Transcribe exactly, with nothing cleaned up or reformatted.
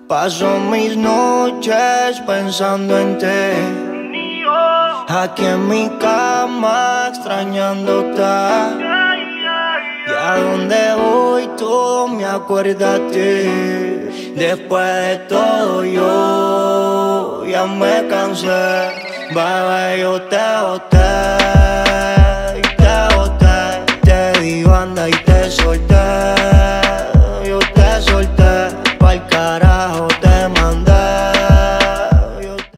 Paso mis noches pensando en ti, aquí en mi cama extrañándote. Y a donde voy todo me acuerda a ti. Después de todo yo ya me cansé, bebé, yo te boté.